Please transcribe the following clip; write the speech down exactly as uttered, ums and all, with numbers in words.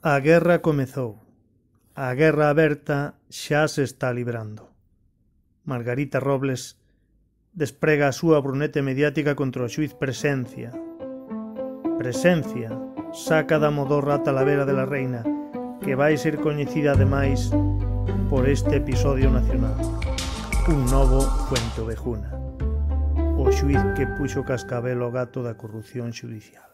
A guerra comezou. A guerra aberta xa se está librando. Margarita Robles desprega a súa brunete mediática contra o xuiz Presencia. Presencia saca da modorra a Talavera de la Reina, que vai ser coñecida ademais por este episodio nacional. Un novo Fuenteovejuna. O xuiz que puxo cascabel ao gato da corrupción xudicial.